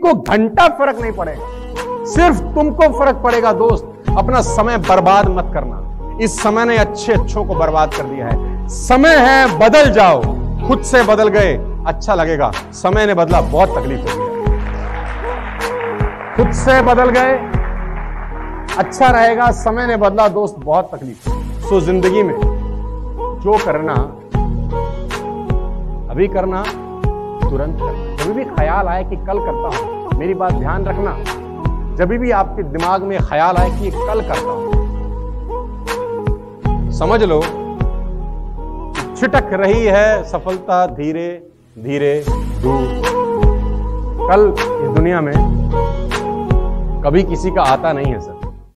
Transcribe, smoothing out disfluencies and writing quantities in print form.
को घंटा फर्क नहीं पड़ेगा, सिर्फ तुमको फर्क पड़ेगा दोस्त। अपना समय बर्बाद मत करना। इस समय ने अच्छों को बर्बाद कर दिया है। समय है, बदल जाओ। खुद से बदल गए, अच्छा लगेगा। समय ने बदला, बहुत तकलीफ हो गई। खुद से बदल गए, अच्छा रहेगा। समय ने बदला दोस्त, बहुत तकलीफ। सो जिंदगी में जो करना अभी करना, तुरंत करना। जब भी ख्याल आए कि कल करता हूं, मेरी बात ध्यान रखना, जब भी आपके दिमाग में ख्याल आए कि कल करता हूं, समझ लो छिटक रही है सफलता धीरे धीरे दूर। कल इस दुनिया में कभी किसी का आता नहीं है सर।